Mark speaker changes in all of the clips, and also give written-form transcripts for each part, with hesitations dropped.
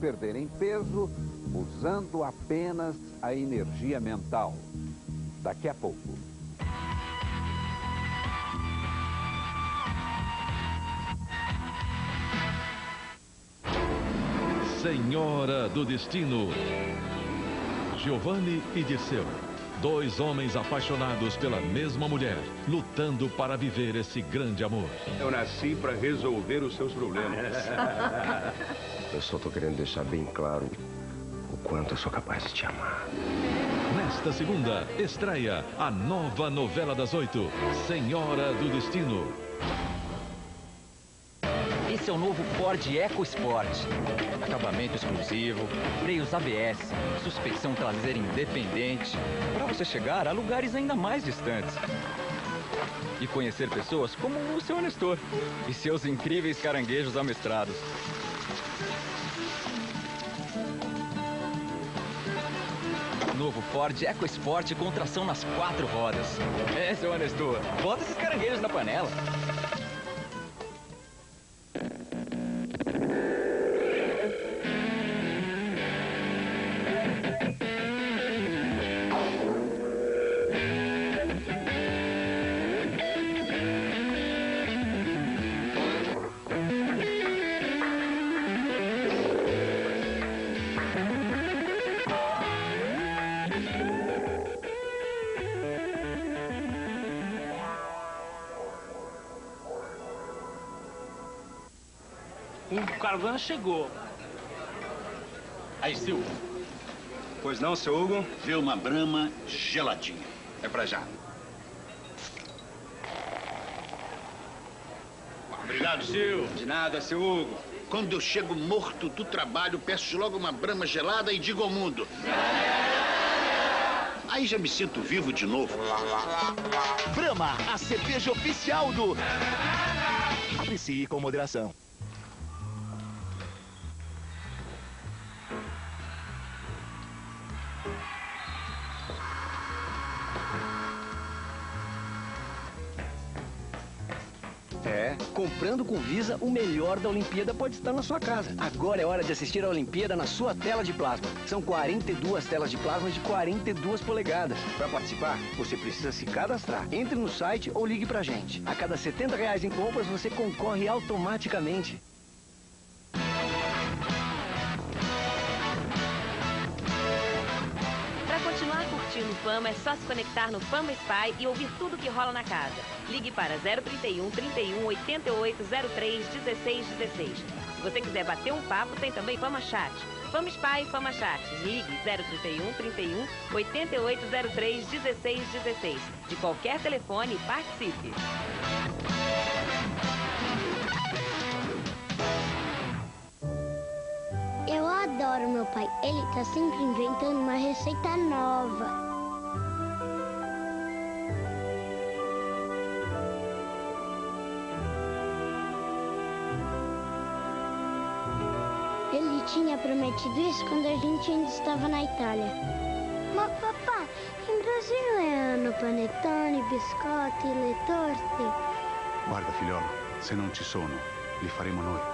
Speaker 1: perderem peso usando apenas a energia mental. Daqui a pouco.
Speaker 2: Senhora do Destino. Giovanni e Dirceu. Dois homens apaixonados pela mesma mulher, lutando para viver esse grande amor.
Speaker 3: Eu nasci para resolver os seus problemas.
Speaker 4: Eu só tô querendo deixar bem claro o quanto eu sou capaz de te amar.
Speaker 2: Nesta segunda, estreia a nova novela das 8, Senhora do Destino.
Speaker 5: Esse é o novo Ford EcoSport. Acabamento exclusivo, freios ABS, suspensão traseira independente, para você chegar a lugares ainda mais distantes. E conhecer pessoas como o seu Nestor e seus incríveis caranguejos amestrados. Novo Ford EcoSport com tração nas 4 rodas. É, seu Nestor, bota esses caranguejos na panela.
Speaker 6: O caravana chegou.
Speaker 7: Aí, Silvio.
Speaker 3: Pois não, seu Hugo?
Speaker 7: Vê uma Brahma geladinha.
Speaker 3: É pra já.
Speaker 7: Obrigado, Silvio.
Speaker 3: De nada, seu Hugo.
Speaker 7: Quando eu chego morto do trabalho, peço logo uma Brahma gelada e digo ao mundo. Aí já me sinto vivo de novo.
Speaker 8: Brahma, a cerveja oficial do... Aprecie com moderação.
Speaker 9: Comprando com Visa, o melhor da Olimpíada pode estar na sua casa. Agora é hora de assistir a Olimpíada na sua tela de plasma. São 42 telas de plasma de 42 polegadas. Para participar, você precisa se cadastrar. Entre no site ou ligue pra gente. A cada R$70 em compras, você concorre automaticamente.
Speaker 10: Continuar curtindo Fama é só se conectar no Fama Spy e ouvir tudo que rola na casa. Ligue para 031 31 88 03 16 16. Se você quiser bater um papo, tem também Fama Chat. Fama Spy e Fama Chat. Ligue 031 31 88 03 16 16. De qualquer telefone, participe.
Speaker 11: Eu adoro meu pai. Ele tá sempre inventando uma receita nova. Ele tinha prometido isso quando a gente ainda estava na Itália. Mas papá, em Brasil é ano panetone, biscotti, le torte.
Speaker 12: Guarda figliolo, se non ci sono, li faremo noi.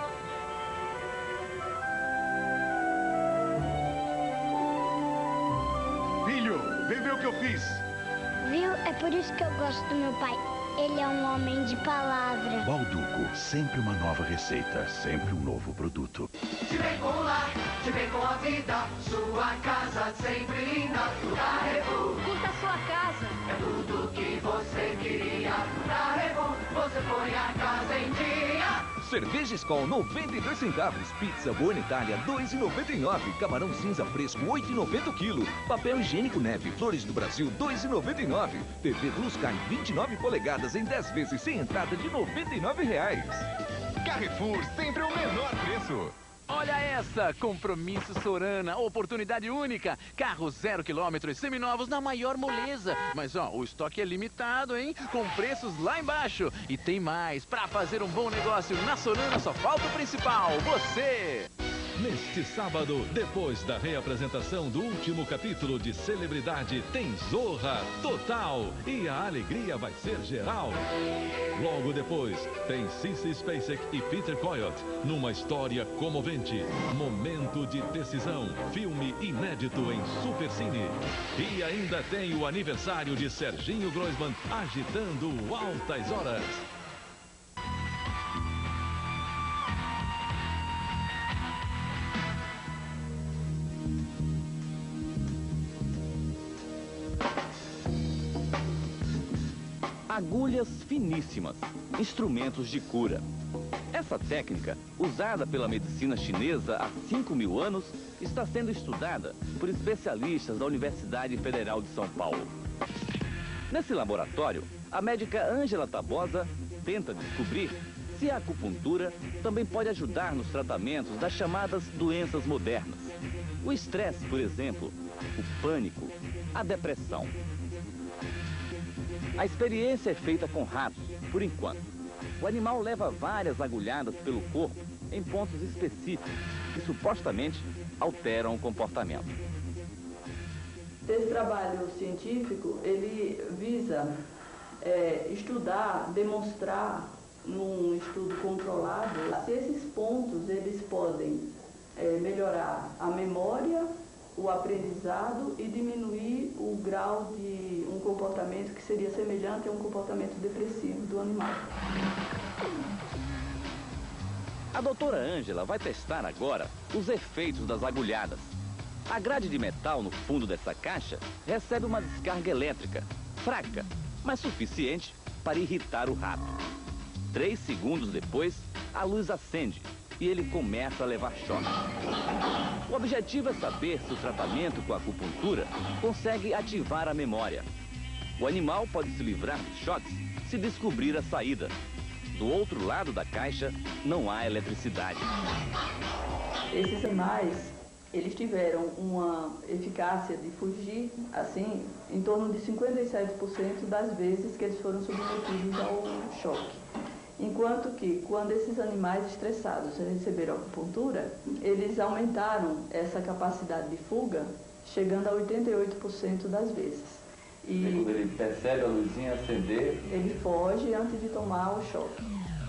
Speaker 12: Vem ver o que eu fiz.
Speaker 11: Viu? É por isso que eu gosto do meu pai. Ele é um homem de palavra.
Speaker 13: Balduco, sempre uma nova receita, sempre um novo produto.
Speaker 14: Se vem com o lar, se vem com a vida, sua casa sempre linda. Carrefour,
Speaker 10: curta a sua casa.
Speaker 14: É tudo que você queria. Carrefour, você põe a casa em dia.
Speaker 15: Cerveja Skol 92 centavos, pizza Buona Itália 2,99, camarão cinza fresco 8,90 kg, papel higiênico Neve Flores do Brasil 2,99, TV Blue Sky 29 polegadas em 10 vezes sem entrada de R$ 99.
Speaker 16: Carrefour, sempre o menor preço. Olha essa, compromisso Sorana, oportunidade única, carros 0 km seminovos na maior moleza. Mas ó, o estoque é limitado, hein? Com preços lá embaixo. E tem mais, pra fazer um bom negócio na Sorana só falta o principal, você!
Speaker 2: Neste Neste sábado, depois da reapresentação do último capítulo de Celebridade, tem Zorra Total e a alegria vai ser geral. Logo depois, tem Sissy Spacek e Peter Coyote numa história comovente. Momento de decisão, filme inédito em Supercine. E ainda tem o aniversário de Serginho Groisman agitando Altas Horas.
Speaker 17: Agulhas finíssimas, instrumentos de cura. Essa técnica, usada pela medicina chinesa há 5.000 anos, está sendo estudada por especialistas da Universidade Federal de São Paulo. Nesse laboratório, a médica Ângela Tabosa tenta descobrir se a acupuntura também pode ajudar nos tratamentos das chamadas doenças modernas. O estresse, por exemplo, o pânico, a depressão. A experiência é feita com ratos, por enquanto. O animal leva várias agulhadas pelo corpo em pontos específicos que supostamente alteram o comportamento.
Speaker 18: Esse trabalho científico, ele visa estudar, demonstrar num estudo controlado se esses pontos eles podem melhorar a memória, o aprendizado e diminuir o grau de um comportamento que seria semelhante a um comportamento depressivo do animal.
Speaker 17: A doutora Ângela vai testar agora os efeitos das agulhadas. A grade de metal no fundo dessa caixa recebe uma descarga elétrica, fraca, mas suficiente para irritar o rato. 3 segundos depois, a luz acende e ele começa a levar choque. O objetivo é saber se o tratamento com a acupuntura consegue ativar a memória. O animal pode se livrar dos choques se descobrir a saída. Do outro lado da caixa, não há eletricidade.
Speaker 18: Esses animais, eles tiveram uma eficácia de fugir, assim, em torno de 57% das vezes que eles foram submetidos ao choque. Enquanto que, quando esses animais estressados receberam acupuntura, eles aumentaram essa capacidade de fuga, chegando a 88% das vezes.
Speaker 17: E quando ele percebe a luzinha acender,
Speaker 18: ele foge antes de tomar o choque.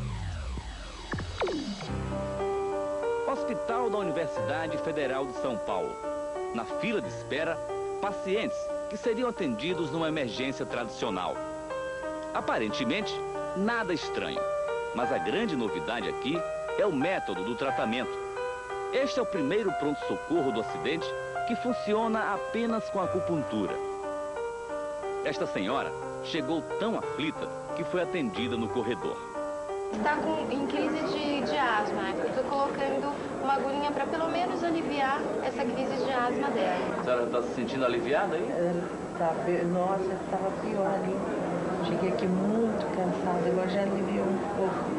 Speaker 17: Hospital da Universidade Federal de São Paulo. Na fila de espera, pacientes que seriam atendidos numa emergência tradicional. Aparentemente, nada estranho. Mas a grande novidade aqui é o método do tratamento. Este é o primeiro pronto-socorro do Ocidente que funciona apenas com acupuntura. Esta senhora chegou tão aflita que foi atendida no corredor.
Speaker 19: Está em crise de asma. Estou colocando uma agulhinha para pelo menos aliviar essa crise de asma dela.
Speaker 17: A senhora está se sentindo aliviada aí?
Speaker 20: Nossa, estava pior ali. Cheguei aqui muito cansada, agora já aliviou um pouco.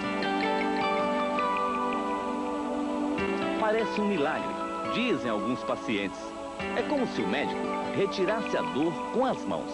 Speaker 17: Parece um milagre, dizem alguns pacientes. É como se o médico retirasse a dor com as mãos.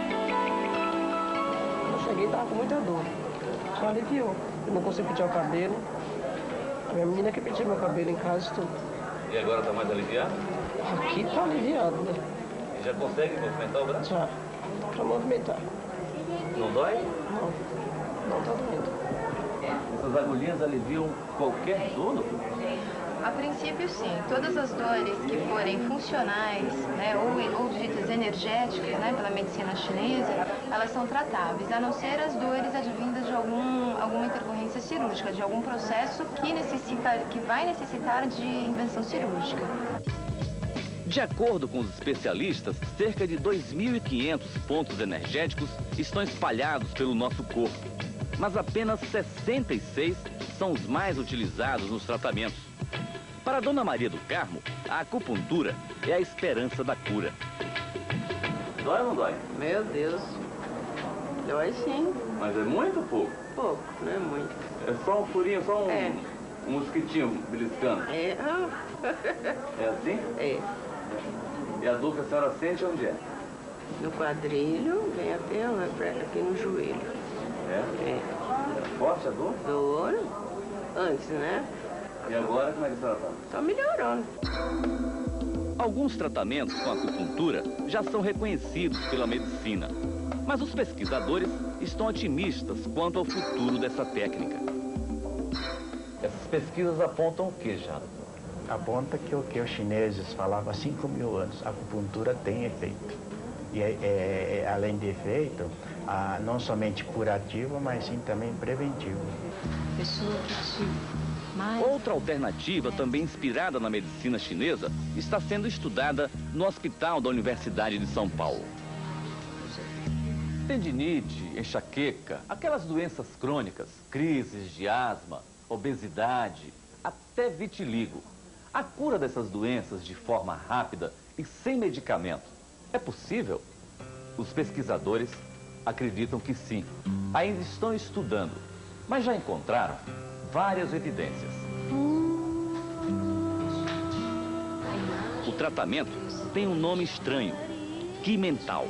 Speaker 20: Eu cheguei e estava com muita dor. Só aliviou. Eu não consigo pentear o cabelo. A minha menina que penteia meu cabelo em casa e tudo.
Speaker 17: E agora está mais aliviado?
Speaker 20: Aqui está aliviado, né?
Speaker 17: E já consegue movimentar o braço?
Speaker 20: Já. Para movimentar.
Speaker 17: Não dói?
Speaker 20: Não. Não está doendo.
Speaker 17: Essas agulhinhas aliviam qualquer dor?
Speaker 19: A princípio, sim. Todas as dores que forem funcionais, né, ou ditas energéticas, né, pela medicina chinesa, elas são tratáveis, a não ser as dores advindas de alguma intercorrência cirúrgica, de algum processo que vai necessitar de intervenção cirúrgica.
Speaker 17: De acordo com os especialistas, cerca de 2.500 pontos energéticos estão espalhados pelo nosso corpo, mas apenas 66 são os mais utilizados nos tratamentos. Para a Dona Maria do Carmo, a acupuntura é a esperança da cura. Dói ou não dói?
Speaker 20: Meu Deus. Dói sim.
Speaker 17: Mas é muito ou pouco?
Speaker 20: Pouco, não é muito.
Speaker 17: É só um furinho, só um mosquitinho beliscando?
Speaker 20: É.
Speaker 17: É assim?
Speaker 20: É.
Speaker 17: E a dor que a senhora sente onde é?
Speaker 20: No quadrilho, vem até aqui no joelho.
Speaker 17: É?
Speaker 20: É.
Speaker 17: É forte a dor?
Speaker 20: Dor. Antes, né?
Speaker 17: E agora, como é que a senhora está?
Speaker 18: Tá melhorando.
Speaker 17: Alguns tratamentos com acupuntura já são reconhecidos pela medicina. Mas os pesquisadores estão otimistas quanto ao futuro dessa técnica. Essas pesquisas apontam o que já?
Speaker 21: Aponta que o que os chineses falavam há 5.000 anos, a acupuntura tem efeito. E além de efeito, não somente curativo, mas sim também preventivo.
Speaker 17: Outra alternativa, também inspirada na medicina chinesa, está sendo estudada no Hospital da Universidade de São Paulo. Tendinite, enxaqueca, aquelas doenças crônicas, crises de asma, obesidade, até vitiligo. A cura dessas doenças de forma rápida e sem medicamento é possível? Os pesquisadores acreditam que sim. Ainda estão estudando, mas já encontraram várias evidências. O tratamento tem um nome estranho, Qi mental.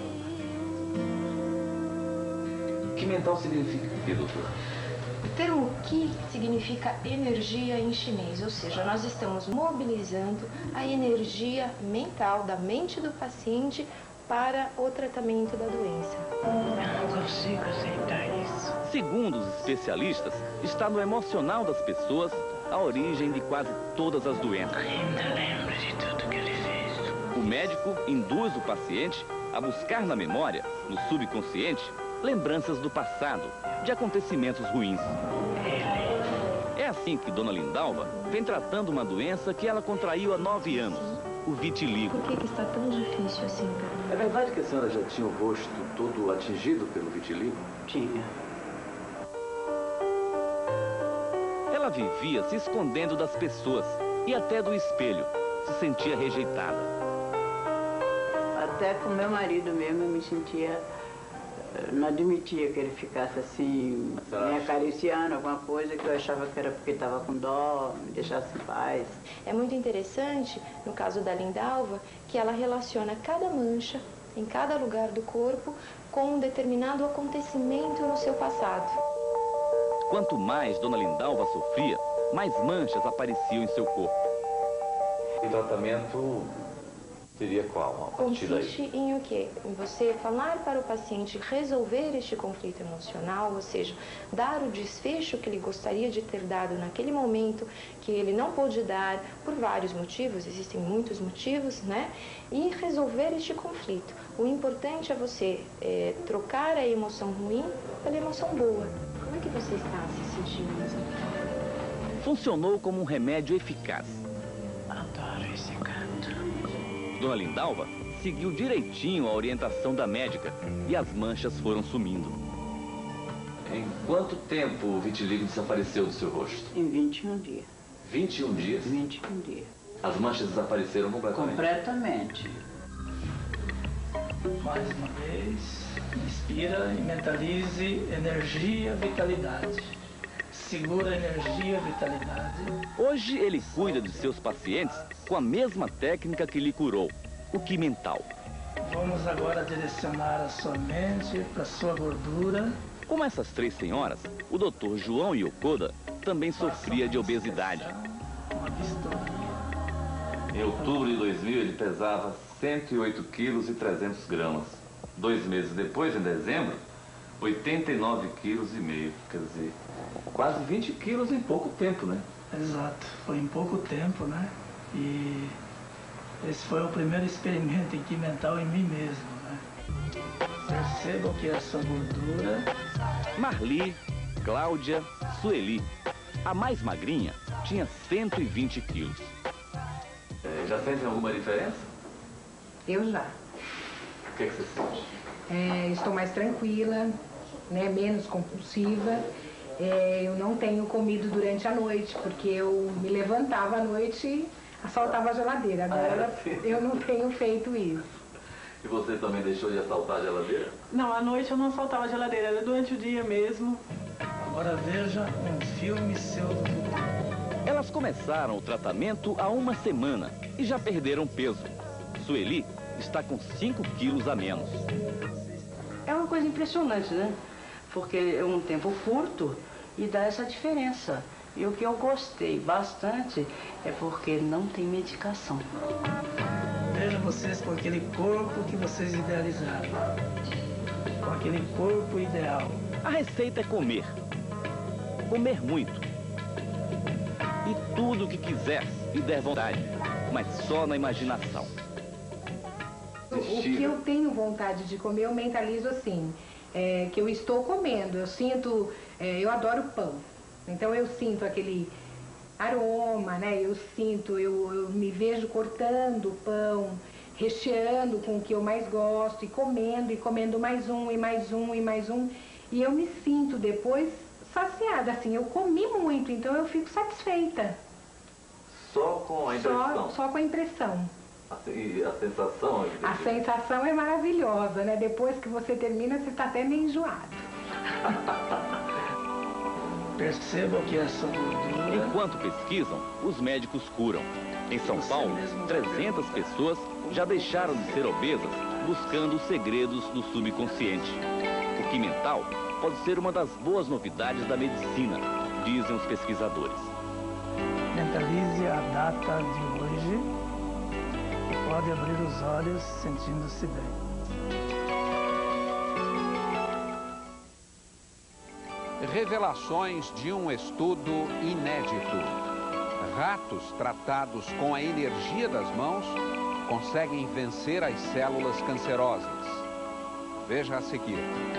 Speaker 17: Qi mental significa o que, doutor?
Speaker 19: O termo Qi significa energia em chinês, ou seja, nós estamos mobilizando a energia mental da mente do paciente para o tratamento da doença.
Speaker 20: Eu não consigo aceitar isso.
Speaker 17: Segundo os especialistas, está no emocional das pessoas a origem de quase todas as doenças.
Speaker 20: Ainda lembro de tudo que ele fez.
Speaker 17: O médico induz o paciente a buscar na memória, no subconsciente, lembranças do passado, de acontecimentos ruins. É assim que Dona Lindalva vem tratando uma doença que ela contraiu há 9 anos, o vitiligo.
Speaker 19: Por que está tão difícil assim para mim?
Speaker 17: É verdade que a senhora já tinha o rosto todo atingido pelo vitiligo?
Speaker 20: Tinha.
Speaker 17: Ela vivia se escondendo das pessoas e até do espelho. Se sentia rejeitada.
Speaker 18: Até com meu marido mesmo eu me sentia... Não admitia que ele ficasse assim, me acariciando, alguma coisa que eu achava que era porque estava com dó, me deixasse em paz.
Speaker 19: É muito interessante, no caso da Lindalva, que ela relaciona cada mancha em cada lugar do corpo com um determinado acontecimento no seu passado.
Speaker 17: Quanto mais Dona Lindalva sofria, mais manchas apareciam em seu corpo. O tratamento seria qual?
Speaker 19: Consiste em o quê? Em você falar para o paciente resolver este conflito emocional, ou seja, dar o desfecho que ele gostaria de ter dado naquele momento, que ele não pôde dar por vários motivos, existem muitos motivos, né? E resolver este conflito. O importante é você trocar a emoção ruim pela emoção boa. Como é que você está se sentindo?
Speaker 17: Funcionou como um remédio eficaz.
Speaker 20: Adoro esse canto.
Speaker 17: Dona Lindalva seguiu direitinho a orientação da médica e as manchas foram sumindo. Em quanto tempo o vitiligo desapareceu do seu rosto?
Speaker 18: Em 21 dias.
Speaker 17: 21 dias?
Speaker 18: 21 dias.
Speaker 17: As manchas desapareceram completamente?
Speaker 18: Completamente.
Speaker 20: Mais uma vez, inspira e mentalize energia, vitalidade. Segura energia, vitalidade.
Speaker 17: Hoje ele cuida de seus pacientes com a mesma técnica que lhe curou, o Qi mental.
Speaker 20: Vamos agora direcionar a sua mente para a sua gordura.
Speaker 17: Como essas 3 senhoras, o Dr. João Yokoda também sofria de obesidade.
Speaker 20: Uma vistoria.
Speaker 17: Em outubro de 2000 ele pesava 108 quilos e 300 gramas. 2 meses depois, em dezembro, 89 quilos e meio. Quer dizer, quase 20 quilos em pouco tempo, né?
Speaker 20: Exato, foi em pouco tempo, né? E esse foi o primeiro experimento em Qi mental em mim mesmo, né? Percebam que essa gordura...
Speaker 17: Marli, Cláudia, Sueli. A mais magrinha tinha 120 quilos. Já sentem alguma diferença?
Speaker 22: Eu já.
Speaker 17: O que você sente?
Speaker 22: Estou mais tranquila, né? Menos compulsiva. Eu não tenho comido durante a noite, porque eu me levantava à noite e assaltava a geladeira. Agora eu não tenho feito isso.
Speaker 17: E você também deixou de assaltar a geladeira?
Speaker 20: Não, à noite eu não assaltava a geladeira, era durante o dia mesmo. Agora veja um filme seu do futuro.
Speaker 17: Elas começaram o tratamento há 1 semana e já perderam peso. Sueli está com 5 quilos a menos.
Speaker 18: É uma coisa impressionante, né? Porque é um tempo curto e dá essa diferença.
Speaker 1: E o que eu gostei bastante é porque não tem medicação.
Speaker 20: Veja vocês com aquele corpo que vocês idealizaram. Com aquele corpo ideal.
Speaker 17: A receita é comer. Comer muito. E tudo o que quiser e der vontade, mas só na imaginação.
Speaker 22: O que eu tenho vontade de comer, eu mentalizo assim, que eu estou comendo. Eu sinto, eu adoro pão. Então eu sinto aquele aroma, né? Eu sinto, eu me vejo cortando o pão, recheando com o que eu mais gosto, e comendo mais um, e mais um, e mais um. E eu me sinto depois saciada, assim, eu comi muito, então eu fico satisfeita.
Speaker 17: Só com a impressão?
Speaker 22: Só com a impressão.
Speaker 17: E a sensação?
Speaker 22: A sensação é maravilhosa, né? Depois que você termina, você está até meio enjoado.
Speaker 20: Perceba que essa gordura...
Speaker 17: Enquanto pesquisam, os médicos curam. Em São Paulo, 300 pessoas já deixaram de ser obesas buscando os segredos do subconsciente. O que mental pode ser uma das boas novidades da medicina, dizem os pesquisadores.
Speaker 20: Mentalize a data de hoje e pode abrir os olhos sentindo-se bem.
Speaker 4: Revelações de um estudo inédito. Ratos tratados com a energia das mãos conseguem vencer as células cancerosas. Veja a seguir.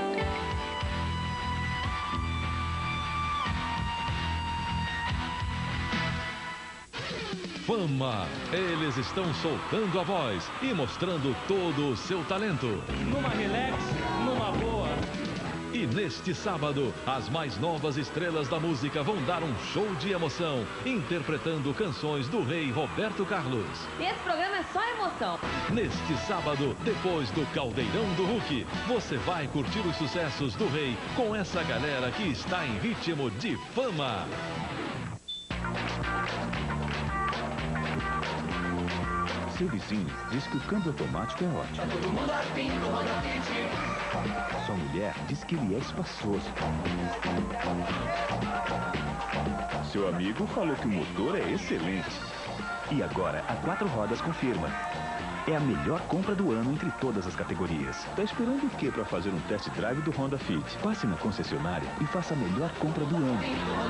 Speaker 2: Fama. Eles estão soltando a voz e mostrando todo o seu talento.
Speaker 6: Numa relax, numa boa.
Speaker 2: E neste sábado, as mais novas estrelas da música vão dar um show de emoção, interpretando canções do rei Roberto Carlos.
Speaker 10: Esse programa é só emoção.
Speaker 2: Neste sábado, depois do Caldeirão do Hulk, você vai curtir os sucessos do rei com essa galera que está em ritmo de fama.
Speaker 13: Seu vizinho diz que o câmbio automático é ótimo. Sua mulher diz que ele é espaçoso. Seu amigo falou que o motor é excelente. E agora, a Quatro Rodas confirma. É a melhor compra do ano entre todas as categorias. Tá esperando o quê para fazer um test drive do Honda Fit? Passe na concessionária e faça a melhor compra do ano.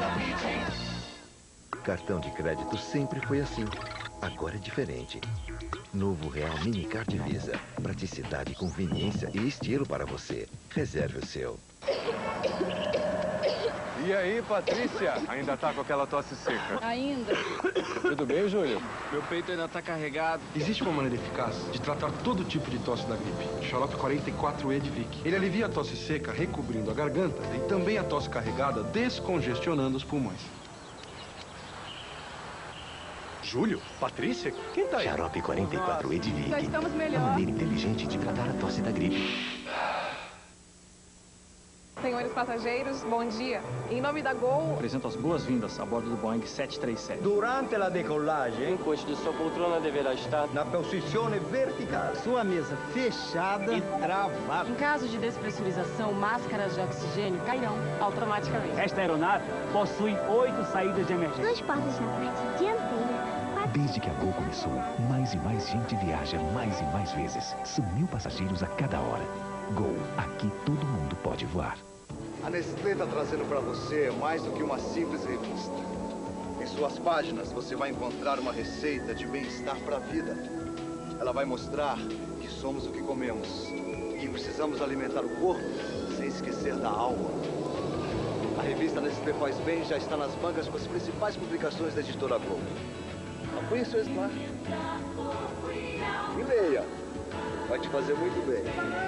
Speaker 23: Cartão de crédito sempre foi assim. Agora é diferente. Novo Real Mini Card Visa. Praticidade, conveniência e estilo para você. Reserve o seu.
Speaker 3: E aí, Patrícia? Ainda tá com aquela tosse seca?
Speaker 18: Ainda.
Speaker 3: Tudo bem, Júlio?
Speaker 24: Meu peito ainda tá carregado.
Speaker 25: Existe uma maneira eficaz de tratar todo tipo de tosse da gripe. Xarope 44E de Vic. Ele alivia a tosse seca, recobrindo a garganta, e também a tosse carregada, descongestionando os pulmões. Júlio? Patrícia? Quem tá aí?
Speaker 23: Xarope 44E de Vic.
Speaker 18: Já estamos melhor.
Speaker 23: Uma maneira inteligente de tratar a tosse da gripe.
Speaker 26: Senhores passageiros, bom dia. Em nome da Gol...
Speaker 27: Apresento as boas-vindas a bordo do Boeing 737.
Speaker 28: Durante a decolagem,
Speaker 24: o encosto de sua poltrona deverá estar
Speaker 28: na posição vertical. Sua mesa fechada e travada.
Speaker 26: Em caso de despressurização, máscaras de oxigênio cairão automaticamente.
Speaker 27: Esta aeronave possui 8 saídas de emergência.
Speaker 11: 2 portas na parte dianteira.
Speaker 13: Desde que a Gol começou, mais e mais gente viaja mais e mais vezes. São 1000 passageiros a cada hora. Gol, aqui todo mundo pode voar.
Speaker 28: A Nestlé está trazendo para você mais do que uma simples revista. Em suas páginas você vai encontrar uma receita de bem-estar para a vida. Ela vai mostrar que somos o que comemos e precisamos alimentar o corpo sem esquecer da alma. A revista Nestlé Faz Bem já está nas bancas com as principais publicações da editora Globo. Apoie seu exemplar. E leia. Vai te fazer muito bem.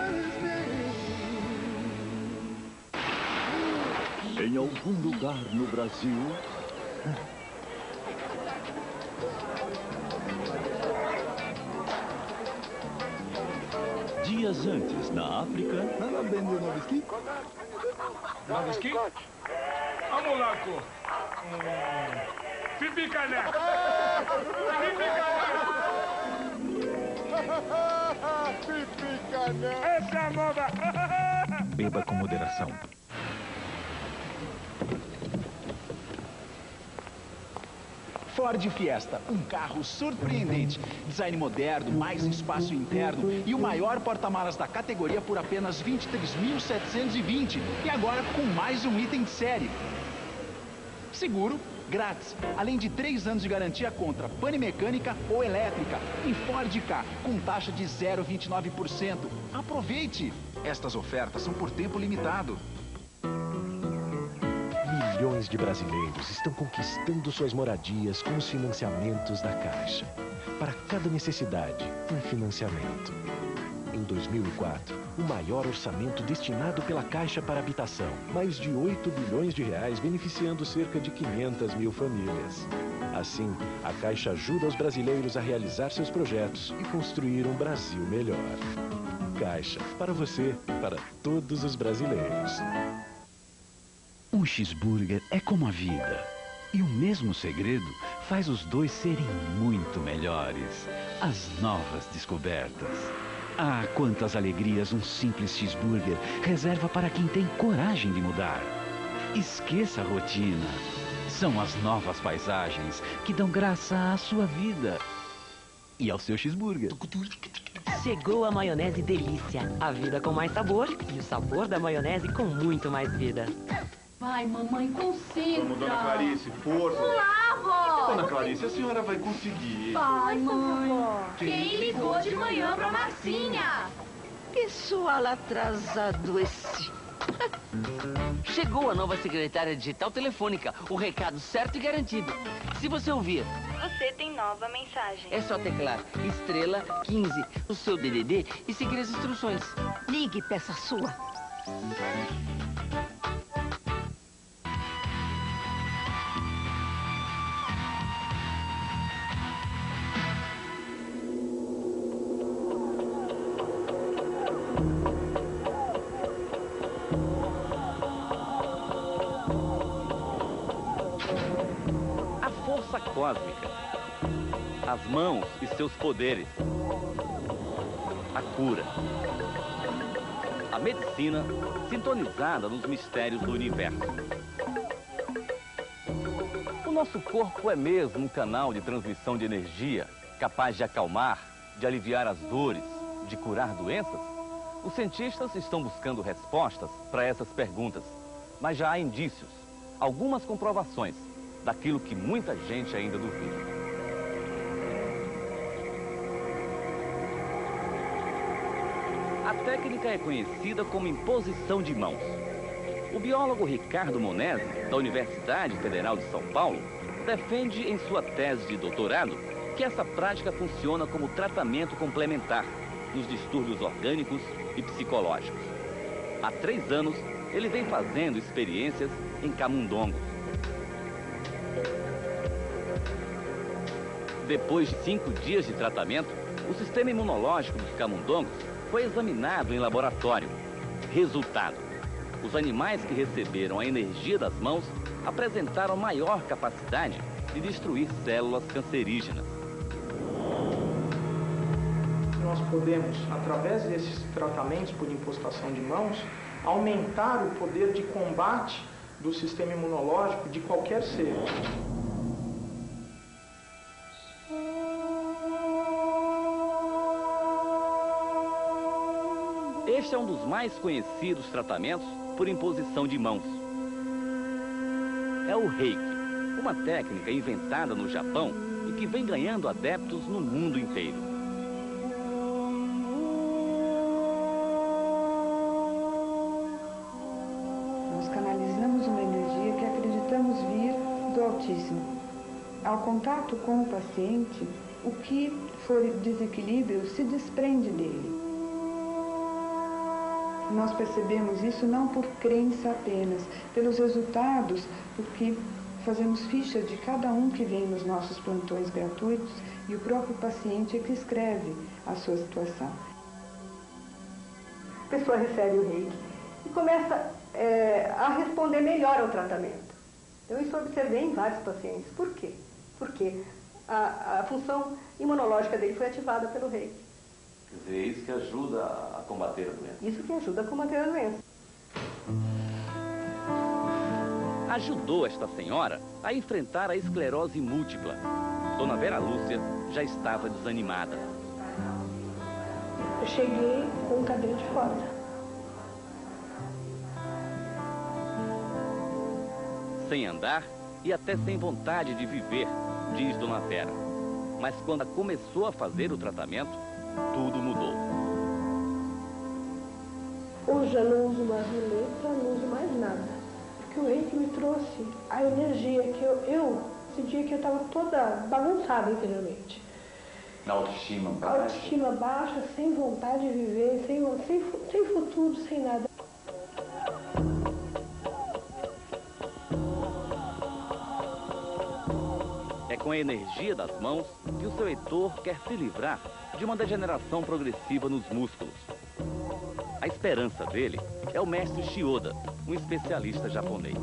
Speaker 13: Em algum lugar no Brasil... Dias antes, na África...
Speaker 28: Nada bem de novo esqui?
Speaker 6: Novo esqui? Vamos lá, co. Pipi cané. Pipi cané. Essa é a moda.
Speaker 13: Beba com moderação.
Speaker 5: Ford Fiesta, um carro surpreendente. Design moderno, mais espaço interno e o maior porta-malas da categoria por apenas R$ 23.720. E agora com mais um item de série. Seguro grátis, além de 3 anos de garantia contra pane mecânica ou elétrica. Em Ford Ka, com taxa de 0,29%. Aproveite! Estas ofertas são por tempo limitado.
Speaker 7: Milhões de brasileiros estão conquistando suas moradias com os financiamentos da Caixa. Para cada necessidade, um financiamento. Em 2004, o maior orçamento destinado pela Caixa para habitação. Mais de 8 bilhões de reais beneficiando cerca de 500 mil famílias. Assim, a Caixa ajuda os brasileiros a realizar seus projetos e construir um Brasil melhor. Caixa, para você, para todos os brasileiros.
Speaker 8: Um cheeseburger é como a vida. E o mesmo segredo faz os dois serem muito melhores. As novas descobertas. Ah, quantas alegrias um simples cheeseburger reserva para quem tem coragem de mudar. Esqueça a rotina. São as novas paisagens que dão graça à sua vida. E ao seu cheeseburger.
Speaker 9: Chegou a maionese delícia. A vida com mais sabor e o sabor da maionese com muito mais vida.
Speaker 12: Vai, mamãe, concentra.
Speaker 25: Vamos, dona Clarice, força.
Speaker 12: Olá, vó.
Speaker 25: Dona Clarice, a senhora vai conseguir.
Speaker 12: Vai, mãe. Quem ligou de manhã pra Marcinha?
Speaker 14: Pessoal atrasado esse. Chegou a nova secretária digital telefônica. O recado certo e garantido. Se você ouvir...
Speaker 15: Você tem nova mensagem.
Speaker 14: É só teclar estrela 15, o seu DDD e seguir as instruções.
Speaker 15: Ligue, peça sua.
Speaker 17: Cósmica, as mãos e seus poderes, a cura, a medicina sintonizada nos mistérios do universo. O nosso corpo é mesmo um canal de transmissão de energia capaz de acalmar, de aliviar as dores, de curar doenças? Os cientistas estão buscando respostas para essas perguntas, mas já há indícios, algumas comprovações daquilo que muita gente ainda duvida. A técnica é conhecida como imposição de mãos. O biólogo Ricardo Monesi, da Universidade Federal de São Paulo, defende em sua tese de doutorado que essa prática funciona como tratamento complementar nos distúrbios orgânicos e psicológicos. Há 3 anos, ele vem fazendo experiências em camundongos. Depois de 5 dias de tratamento, o sistema imunológico dos camundongos foi examinado em laboratório. Resultado: os animais que receberam a energia das mãos apresentaram maior capacidade de destruir células cancerígenas.
Speaker 16: Nós podemos, através desses tratamentos por impostação de mãos, aumentar o poder de combate do sistema imunológico de qualquer ser.
Speaker 17: Este é um dos mais conhecidos tratamentos por imposição de mãos. É o Reiki, uma técnica inventada no Japão e que vem ganhando adeptos no mundo inteiro.
Speaker 29: Nós canalizamos uma energia que acreditamos vir do Altíssimo. Ao contato com o paciente, o que for desequilíbrio se desprende dele. Nós percebemos isso não por crença apenas, pelos resultados, porque fazemos fichas de cada um que vem nos nossos plantões gratuitos e o próprio paciente é que escreve a sua situação.
Speaker 30: A pessoa recebe o reiki e começa a responder melhor ao tratamento. Eu isso observei em vários pacientes. Por quê? Porque a função imunológica dele foi ativada pelo reiki.
Speaker 17: Quer dizer, é isso que ajuda a combater a doença.
Speaker 30: Isso que ajuda a combater a doença.
Speaker 17: A ajudou esta senhora a enfrentar a esclerose múltipla. Dona Vera Lúcia já estava desanimada.
Speaker 30: Eu cheguei com cadeira de roda.
Speaker 17: Sem andar e até sem vontade de viver, diz Dona Vera. Mas quando ela começou a fazer o tratamento, tudo mudou.
Speaker 30: Hoje eu não uso mais muleta, não uso mais nada. Porque o reiki me trouxe a energia que eu sentia que eu estava toda bagunçada interiormente.
Speaker 8: Na autoestima baixa?
Speaker 30: Autoestima baixa, sem vontade de viver, sem futuro, sem nada.
Speaker 17: É com a energia das mãos que o seu Heitor quer se livrar de uma degeneração progressiva nos músculos. A esperança dele é o mestre Shioda, um especialista japonês.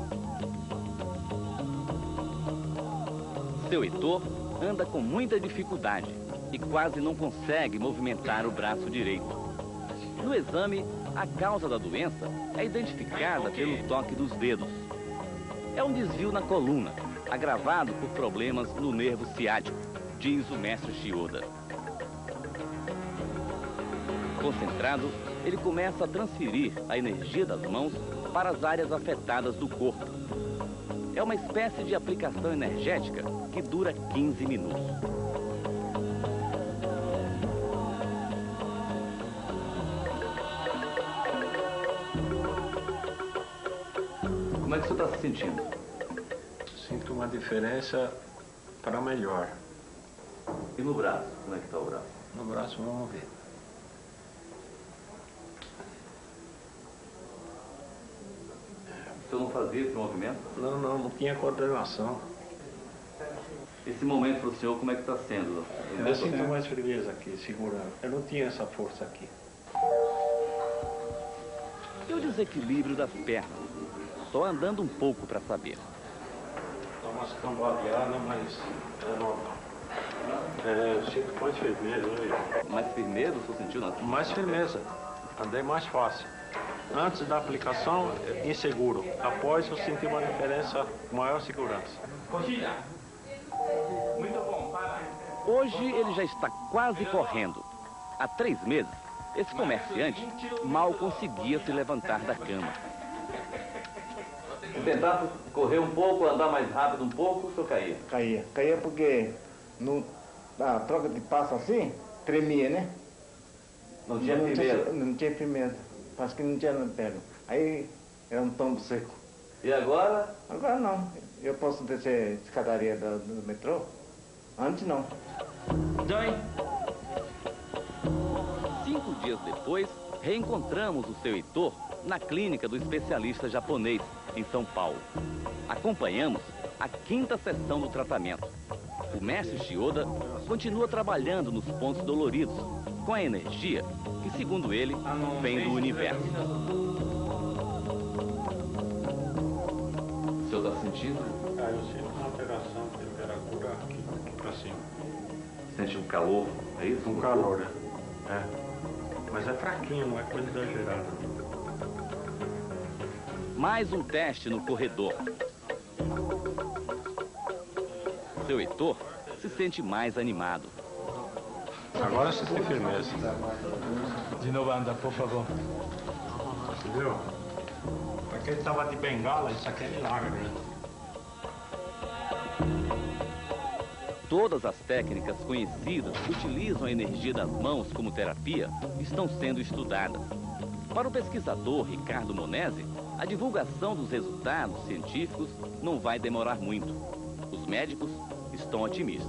Speaker 17: Seu Heitor anda com muita dificuldade e quase não consegue movimentar o braço direito. No exame, a causa da doença é identificada pelo toque dos dedos. É um desvio na coluna, agravado por problemas no nervo ciático, diz o mestre Shioda. Concentrado, ele começa a transferir a energia das mãos para as áreas afetadas do corpo. É uma espécie de aplicação energética que dura 15 minutos.
Speaker 8: Como é que você está se sentindo?
Speaker 1: Sinto uma diferença para melhor.
Speaker 8: E no braço? Como é que está o braço?
Speaker 1: No braço, vamos ver.
Speaker 8: O senhor não fazia esse movimento?
Speaker 1: Não tinha coordenação.
Speaker 8: Esse momento para o senhor, como é que está sendo?
Speaker 1: Eu sinto mais firmeza aqui, segurando. Eu não tinha essa força aqui.
Speaker 17: E o desequilíbrio das pernas? Só andando um pouco para saber.
Speaker 1: Dá umas cambaleadas, mas é normal. Eu sinto mais firmeza hoje.
Speaker 8: Mais firmeza o senhor sentiu? Não?
Speaker 1: Mais firmeza. Andei mais fácil. Antes da aplicação, inseguro. Após, eu senti uma diferença, maior segurança.
Speaker 6: Muito bom, para.
Speaker 17: Hoje ele já está quase correndo. Há 3 meses, esse comerciante mal conseguia se levantar da cama.
Speaker 8: Tentar correr um pouco, andar mais rápido um pouco, o senhor caía?
Speaker 2: Caía porque na troca de passo assim, tremia, né?
Speaker 8: Não tinha firmeza?
Speaker 2: Não tinha firmeza. Acho que não tinha na perna. Aí era um tombo seco.
Speaker 8: E agora?
Speaker 2: Agora não. Eu posso descer a escadaria do metrô? Antes não.
Speaker 17: 5 dias depois, reencontramos o seu Heitor na clínica do especialista japonês, em São Paulo. Acompanhamos a 5ª sessão do tratamento. O mestre Shioda continua trabalhando nos pontos doloridos, com a energia que, segundo ele, vem do universo.
Speaker 8: O senhor está sentindo?
Speaker 1: Eu sinto uma alteração de temperatura aqui para cima.
Speaker 8: Sente um calor, é isso?
Speaker 1: Um calor, né? É. Mas é fraquinho, não é coisa exagerada.
Speaker 17: Mais um teste no corredor. Seu Heitor se sente mais animado.
Speaker 1: Agora você tem firmeza.
Speaker 6: De novo, anda, por favor.
Speaker 1: Entendeu? Pra quem tava de bengala, isso aqui é milagre, né?
Speaker 17: Todas as técnicas conhecidas que utilizam a energia das mãos como terapia estão sendo estudadas. Para o pesquisador Ricardo Monesi, a divulgação dos resultados científicos não vai demorar muito. Os médicos estão otimistas.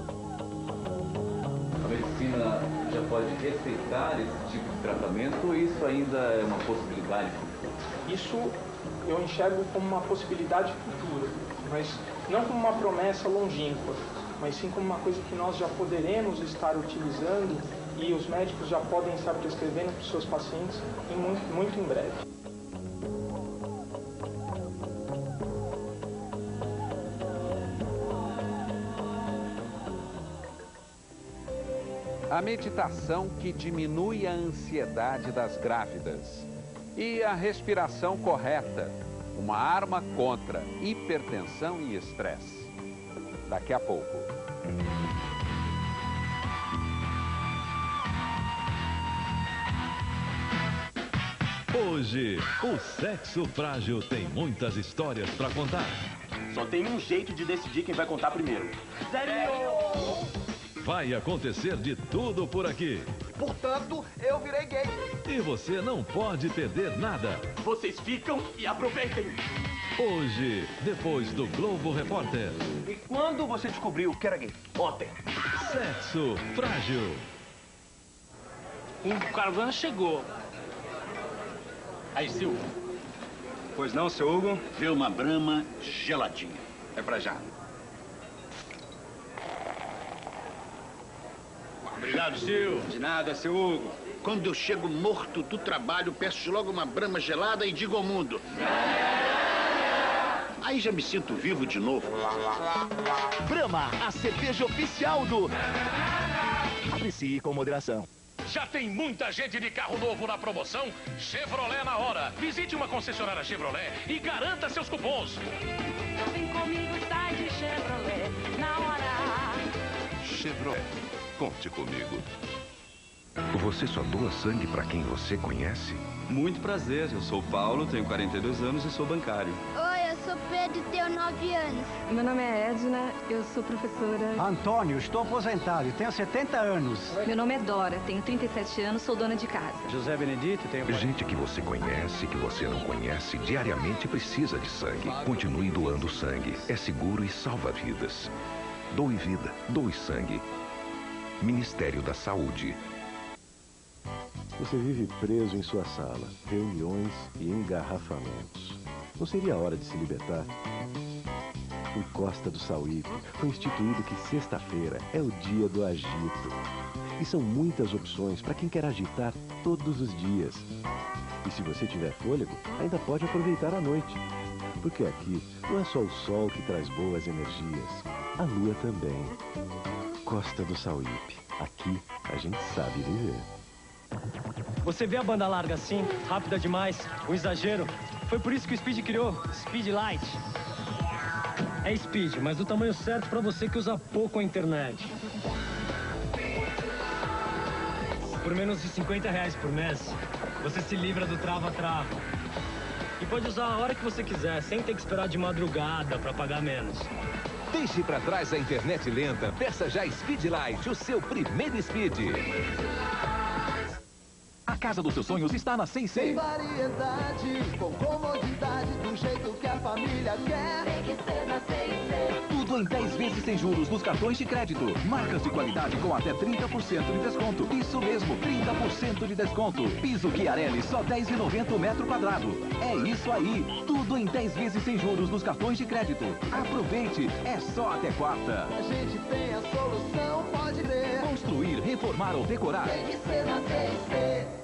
Speaker 8: A medicina já pode receitar esse tipo de tratamento ou isso ainda é uma possibilidade?
Speaker 16: Isso eu enxergo como uma possibilidade futura, mas não como uma promessa longínqua, mas sim como uma coisa que nós já poderemos estar utilizando e os médicos já podem estar prescrevendo para os seus pacientes muito em breve.
Speaker 3: A meditação que diminui a ansiedade das grávidas e a respiração correta uma arma contra hipertensão e estresse. Daqui a pouco.
Speaker 4: Hoje, o Sexo Frágil tem muitas histórias pra contar.
Speaker 10: Só tem um jeito de decidir quem vai contar primeiro. Sério?
Speaker 4: Vai acontecer de tudo por aqui.
Speaker 10: Portanto, eu virei gay.
Speaker 4: E você não pode perder nada.
Speaker 10: Vocês ficam e aproveitem.
Speaker 4: Hoje, depois do Globo Repórter.
Speaker 10: E quando você descobriu que era gay? Ontem.
Speaker 4: Sexo Frágil.
Speaker 6: O caravana chegou. Aí, Silvio.
Speaker 18: Pois não, seu Hugo?
Speaker 19: Vê uma Brahma geladinha.
Speaker 18: É pra já.
Speaker 6: Obrigado, Silvio.
Speaker 18: De nada, seu Hugo.
Speaker 19: Quando eu chego morto do trabalho, peço logo uma Brahma gelada e digo ao mundo. Aí já me sinto vivo de novo.
Speaker 20: Brahma, a cerveja oficial do... Aprecie com moderação.
Speaker 21: Já tem muita gente de carro novo na promoção Chevrolet na hora. Visite uma concessionária Chevrolet e garanta seus cupons.
Speaker 12: Vem comigo, sai de Chevrolet na hora.
Speaker 22: Chevrolet, conte comigo.
Speaker 23: Você só doa sangue para quem você conhece?
Speaker 24: Muito prazer, eu sou Paulo, tenho 42 anos e sou bancário.
Speaker 11: Oi, eu sou Pedro e tenho 9 anos.
Speaker 26: Meu nome é Edna, eu sou professora.
Speaker 31: Antônio, estou aposentado e tenho 70 anos.
Speaker 26: Meu nome é Dora, tenho 37 anos, sou dona de casa.
Speaker 31: José Benedito, tenho...
Speaker 23: Gente que você conhece, que você não conhece, diariamente precisa de sangue. Continue doando sangue. É seguro e salva vidas. Doe vida, doe sangue. Ministério da Saúde.
Speaker 7: Você vive preso em sua sala, reuniões e engarrafamentos. Não seria a hora de se libertar? O Costa do Sauípe foi instituído que sexta-feira é o dia do agito. E são muitas opções para quem quer agitar todos os dias. E se você tiver fôlego, ainda pode aproveitar a noite. Porque aqui não é só o sol que traz boas energias, a lua também. Costa do Sauípe. Aqui a gente sabe viver.
Speaker 27: Você vê a banda larga assim, rápida demais, um exagero. Foi por isso que o Speed criou Speed Light. É Speed, mas do tamanho certo para você que usa pouco a internet. Por menos de R$50 por mês, você se livra do trava-trava. E pode usar a hora que você quiser, sem ter que esperar de madrugada para pagar menos.
Speaker 32: Deixe para trás a internet lenta. Peça já Speed Light, o seu primeiro Speed.
Speaker 5: A casa dos seus sonhos está na 6C.
Speaker 12: Tem variedade, com comodidade, do jeito que a família quer. Tem que ser na 6C.
Speaker 5: Tudo em 10 vezes sem juros nos cartões de crédito. Marcas de qualidade com até 30% de desconto. Isso mesmo, 30% de desconto. Piso Chiarelli, só R$10,90 o metro quadrado. É isso aí. Tudo em 10 vezes sem juros nos cartões de crédito. Aproveite, é só até quarta.
Speaker 12: A gente tem a solução, pode ver.
Speaker 5: Construir, reformar ou decorar.
Speaker 12: Tem que ser na 6C.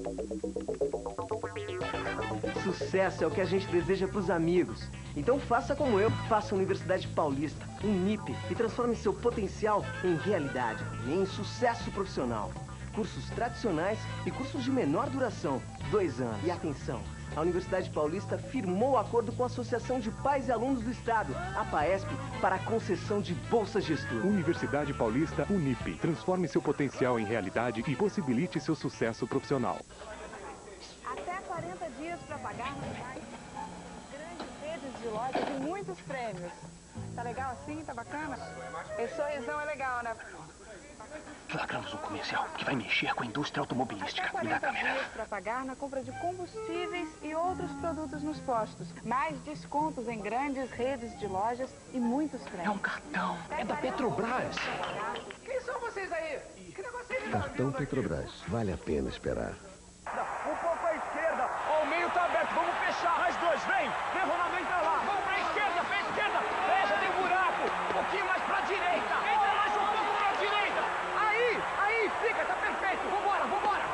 Speaker 33: Sucesso é o que a gente deseja para os amigos. Então faça como eu, faça a Universidade Paulista, Unip, e transforme seu potencial em realidade e em sucesso profissional. Cursos tradicionais e cursos de menor duração, 2 anos. E atenção, a Universidade Paulista firmou o acordo com a Associação de Pais e Alunos do Estado, a PAESP, para a concessão de bolsas de estudo.
Speaker 34: Universidade Paulista Unip. Transforme seu potencial em realidade e possibilite seu sucesso profissional.
Speaker 26: Até 40 dias para pagar nas mais grandes redes de lojas e muitos prêmios. Tá legal assim? Tá bacana? Esse sorrisão é legal, né?
Speaker 10: Flagramos um comercial que vai mexer com a indústria automobilística.
Speaker 26: Até
Speaker 10: Me dá a
Speaker 26: 40
Speaker 10: câmera.
Speaker 26: dias para pagar na compra de combustíveis e outros produtos nos postos. Mais descontos em grandes redes de lojas e muitos prêmios.
Speaker 10: É um cartão. É da Petrobras.
Speaker 12: Quem são vocês aí? Que negócio é esse?
Speaker 7: Cartão Petrobras. Vale a pena esperar.
Speaker 12: Um pouco à esquerda. Ó, o meio tá aberto. Vamos fechar. Mais 2, vem. Vem, Ronaldo, entra lá. Vamos pra esquerda, pra esquerda. Fecha, tem buraco. Um pouquinho mais pra direita. Entra mais um pouco pra direita. Aí, fica, tá perfeito. Vambora, vambora.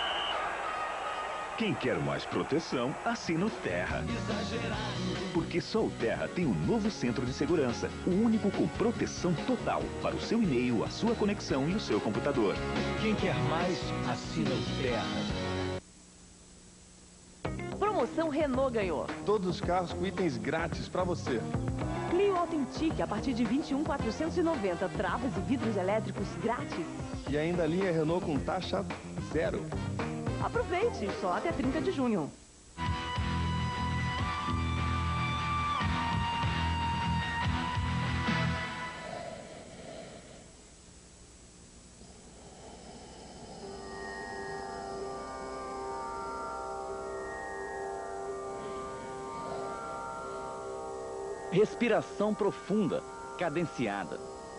Speaker 13: Quem quer mais proteção, assina o Terra. Porque só o Terra tem um novo centro de segurança, o único com proteção total para o seu e-mail, a sua conexão e o seu computador.
Speaker 5: Quem quer mais, assina o Terra.
Speaker 1: promoção Renault ganhou.
Speaker 2: Todos os carros com itens grátis para você.
Speaker 1: Clio Authentic a partir de 21.490. Travas e vidros elétricos grátis.
Speaker 2: E ainda a linha Renault com taxa zero.
Speaker 1: Aproveite, só até 30 de junho.
Speaker 3: Respiração profunda, cadenciada.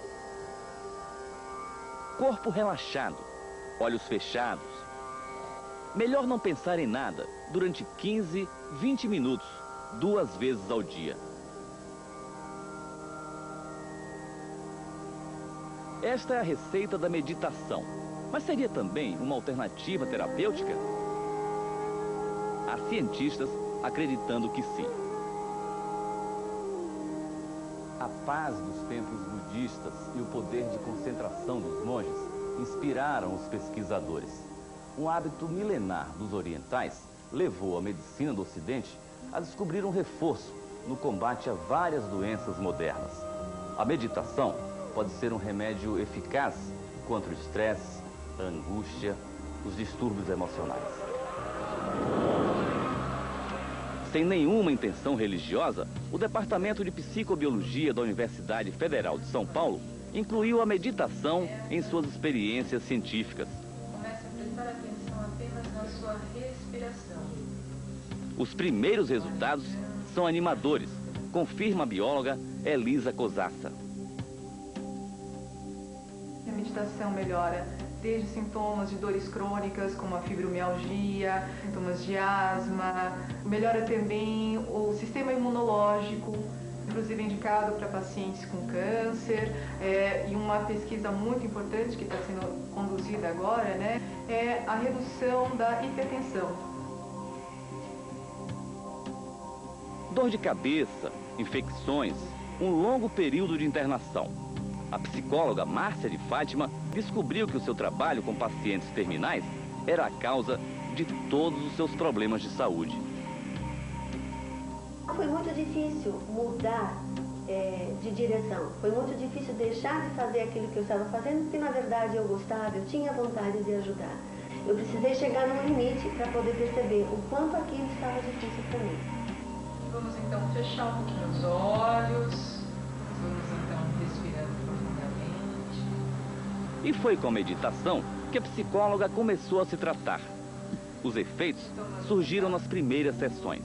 Speaker 3: Corpo relaxado, olhos fechados. Melhor não pensar em nada durante 15, 20 minutos, 2 vezes ao dia. Esta é a receita da meditação, mas seria também uma alternativa terapêutica? Há cientistas acreditando que sim. A paz dos templos budistas e o poder de concentração dos monges inspiraram os pesquisadores. Um hábito milenar dos orientais levou a medicina do Ocidente a descobrir um reforço no combate a várias doenças modernas. A meditação pode ser um remédio eficaz contra o estresse, a angústia, os distúrbios emocionais. Sem nenhuma intenção religiosa, o Departamento de Psicobiologia da Universidade Federal de São Paulo incluiu a meditação em suas experiências científicas.
Speaker 4: Comece a prestar atenção apenas na sua respiração.
Speaker 3: Os primeiros resultados são animadores, confirma a bióloga Elisa Cosassa.
Speaker 26: A meditação melhora desde sintomas de dores crônicas, como a fibromialgia, sintomas de asma, melhora também o sistema imunológico, inclusive indicado para pacientes com câncer, e uma pesquisa muito importante que está sendo conduzida agora, né, é a redução da hipertensão.
Speaker 3: Dor de cabeça, infecções, um longo período de internação. A psicóloga Márcia de Fátima descobriu que o seu trabalho com pacientes terminais era a causa de todos os seus problemas de saúde.
Speaker 8: Foi muito difícil mudar de direção. Foi muito difícil deixar de fazer aquilo que eu estava fazendo, porque na verdade eu gostava, eu tinha vontade de ajudar. Eu precisei chegar num limite para poder perceber o quanto aquilo estava difícil para mim.
Speaker 4: Vamos então fechar um pouquinho os olhos. Vamos então respirando profundamente.
Speaker 3: E foi com a meditação que a psicóloga começou a se tratar. Os efeitos surgiram nas primeiras sessões.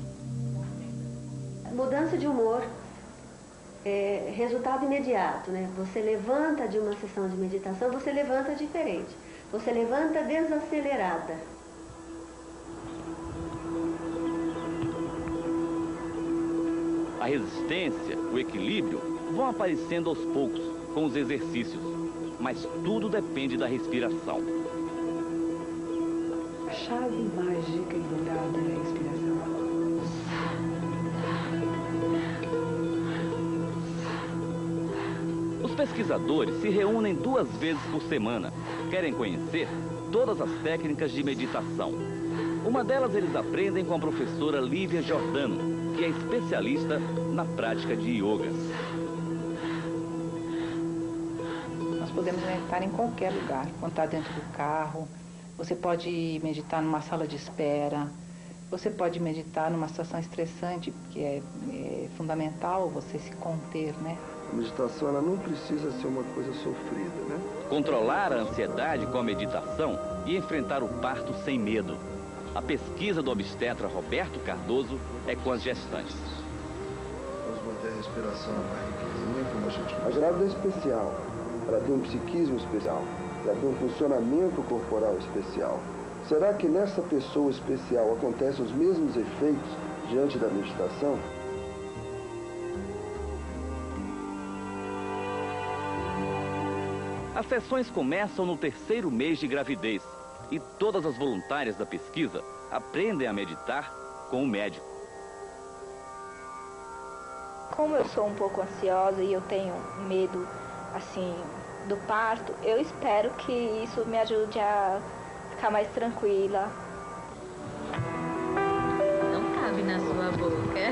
Speaker 8: Mudança de humor, resultado imediato, né? Você levanta de uma sessão de meditação, você levanta diferente. Você levanta desacelerada.
Speaker 3: A resistência, o equilíbrio vão aparecendo aos poucos com os exercícios, mas tudo depende da respiração.
Speaker 26: A chave mágica e dourada é a respiração.
Speaker 3: Os pesquisadores se reúnem 2 vezes por semana. Querem conhecer todas as técnicas de meditação. Uma delas eles aprendem com a professora Lívia Giordano, que é especialista na prática de yoga.
Speaker 26: Nós podemos meditar em qualquer lugar, quando está dentro do carro. Você pode meditar numa sala de espera. Você pode meditar numa situação estressante, porque é fundamental você se conter, né?
Speaker 9: A meditação, ela não precisa ser uma coisa sofrida, né?
Speaker 3: Controlar a ansiedade com a meditação e enfrentar o parto sem medo. A pesquisa do obstetra Roberto Cardoso é com as gestantes.
Speaker 9: Vamos manter a respiração na barriguinha, como a gente... A grávida é especial. Ela tem um psiquismo especial. Ela tem um funcionamento corporal especial. Será que nessa pessoa especial acontecem os mesmos efeitos diante da meditação?
Speaker 3: As sessões começam no 3º mês de gravidez e todas as voluntárias da pesquisa aprendem a meditar com o médico.
Speaker 14: Como eu sou um pouco ansiosa e eu tenho medo, assim, do parto, eu espero que isso me ajude a ficar mais tranquila.
Speaker 4: Não
Speaker 6: na sua boca.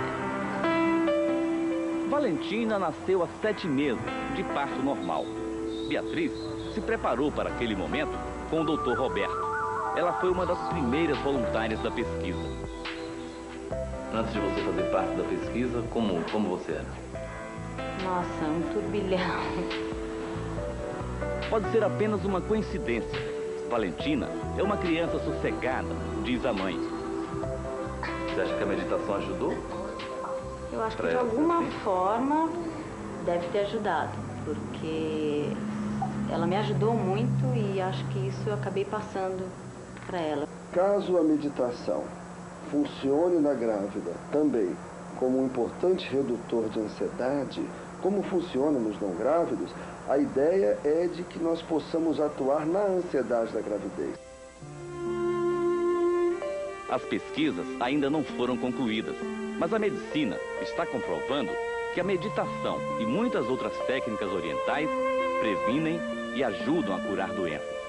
Speaker 3: Valentina nasceu há 7 meses, de parto normal. Beatriz se preparou para aquele momento com o Dr. Roberto. Ela foi uma das primeiras voluntárias da pesquisa. Antes de você fazer parte da pesquisa, como você era?
Speaker 6: Nossa, um turbilhão.
Speaker 3: Pode ser apenas uma coincidência. Valentina é uma criança sossegada, diz a mãe. Você acha que a meditação ajudou?
Speaker 6: Eu acho que de alguma forma deve ter ajudado, porque ela me ajudou muito e acho que isso eu acabei passando para ela.
Speaker 9: Caso a meditação funcione na grávida também como um importante redutor de ansiedade, como funciona nos não grávidos, a ideia é de que nós possamos atuar na ansiedade da gravidez.
Speaker 3: As pesquisas ainda não foram concluídas, mas a medicina está comprovando que a meditação e muitas outras técnicas orientais previnem e ajudam a curar doenças.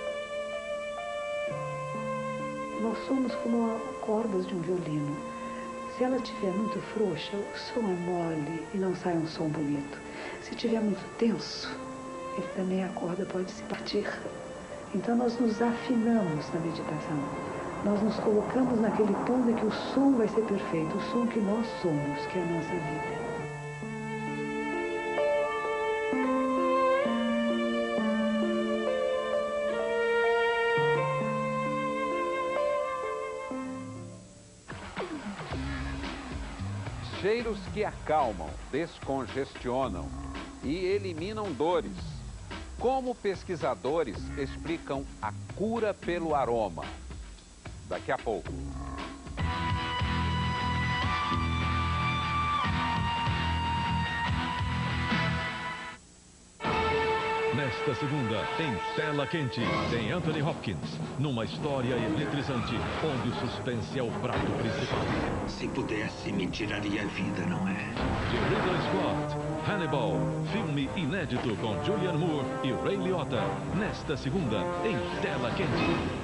Speaker 15: Nós somos como cordas de um violino. Se ela estiver muito frouxa, o som é mole e não sai um som bonito. Se estiver muito tenso, ele também a corda pode se partir. Então nós nos afinamos na meditação. Nós nos colocamos naquele ponto em que o som vai ser perfeito, o som que nós somos, que é a nossa vida.
Speaker 16: Cheiros que acalmam, descongestionam e eliminam dores. Como pesquisadores explicam a cura pelo aroma? Daqui a pouco.
Speaker 17: Nesta segunda, em Tela Quente, tem Anthony Hopkins, numa história eletrizante, onde o suspense é o prato principal.
Speaker 18: Se pudesse, me tiraria a vida, não é?
Speaker 17: De Ridley Scott, Hannibal, filme inédito com Julianne Moore e Ray Liotta, nesta segunda, em Tela Quente.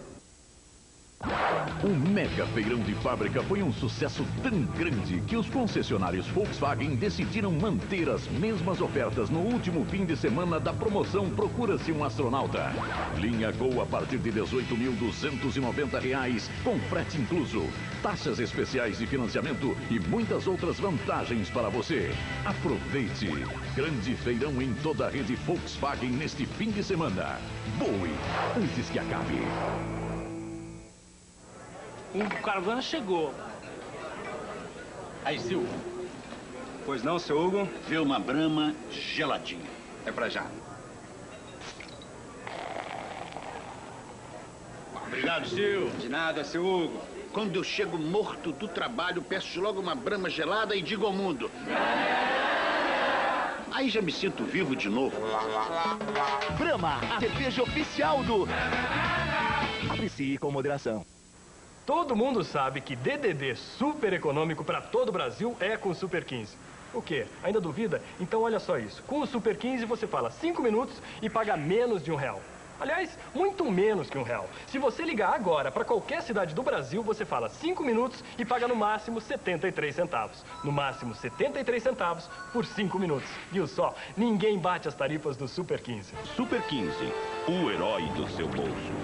Speaker 13: O mega feirão de fábrica foi um sucesso tão grande que os concessionários Volkswagen decidiram manter as mesmas ofertas no último fim de semana da promoção Procura-se um Astronauta. Linha Gol a partir de R$ 18.290, com frete incluso, taxas especiais de financiamento e muitas outras vantagens para você. Aproveite! Grande feirão em toda a rede Volkswagen neste fim de semana. Voe antes que acabe.
Speaker 27: O caravana chegou.
Speaker 10: Aí, Silvio. Pois não, seu Hugo? Vê uma Brahma geladinha. É pra já. Obrigado, Silvio. De nada, seu Hugo. Quando eu chego morto do trabalho, peço logo uma Brahma gelada e digo ao mundo. Aí já me sinto vivo de novo.
Speaker 12: Brahma, a cerveja oficial do... Aprecie com moderação.
Speaker 27: Todo mundo sabe que DDD super econômico para todo o Brasil é com o Super 15. O quê? Ainda duvida? Então olha só isso. Com o Super 15 você fala 5 minutos e paga menos de R$1. Aliás, muito menos que R$1. Se você ligar agora para qualquer cidade do Brasil, você fala 5 minutos e paga no máximo 73 centavos. No máximo 73 centavos por 5 minutos. Viu só? Ninguém bate as tarifas do Super 15.
Speaker 32: Super 15, o herói do seu bolso.